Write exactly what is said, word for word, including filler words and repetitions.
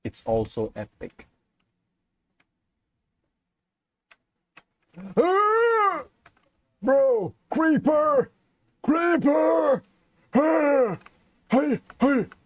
it's also epic. Ah! Bro, creeper! Creeper! Ah! Hey, hey,